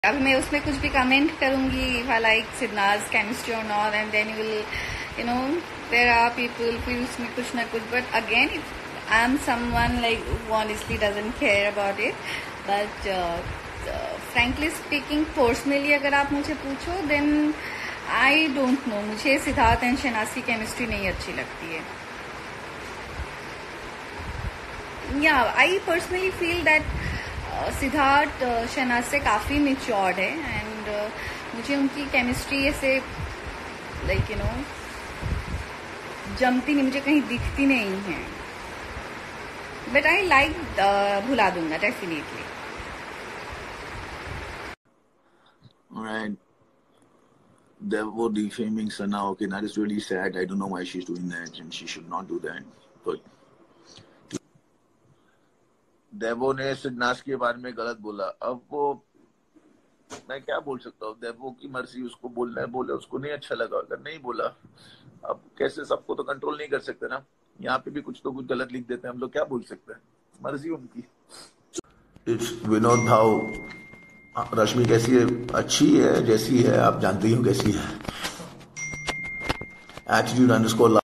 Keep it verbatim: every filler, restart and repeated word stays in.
अब मैं उसमें कुछ भी कमेंट करूंगी if I like Sidna's chemistry or not, and then you will, you know, there are people फिर उसमें कुछ ना कुछ, but again if I'm someone like who honestly doesn't care about it, but uh, uh, frankly speaking personally अगर आप मुझे पूछो then I don't know, मुझे सिद्धार्थ एंड शहनाज की केमिस्ट्री नहीं अच्छी लगती है. Yeah, I personally feel that Siddharth Shehnaaz से काफ़ी मेच्योर्ड है एंड uh, मुझे उनकी केमिस्ट्री ऐसे लाइक यू नो जमती नहीं, मुझे कहीं दिखती नहीं है. बट आई लाइक भुला दूंगा definitely. Right. They were defaming Sana. Okay, that is really sad. I don't know why she's doing that, and she should not do that. But देवो ने सिद्नास के बारे में गलत बोला. अब वो मैं क्या बोल सकता हूँ, देवो की मर्जी, उसको बोलना है बोले, उसको नहीं अच्छा लगा अगर नहीं बोला. अब कैसे, सबको तो कंट्रोल नहीं कर सकते ना. यहाँ पे भी कुछ तो कुछ गलत लिख देते हैं, हम लोग क्या बोल सकते हैं, मर्जी उनकी. इट्स विनोद भाव. रश्मि कैसी है? अच्छी है, जैसी है आप जानती हो कैसी है. Attitude underscore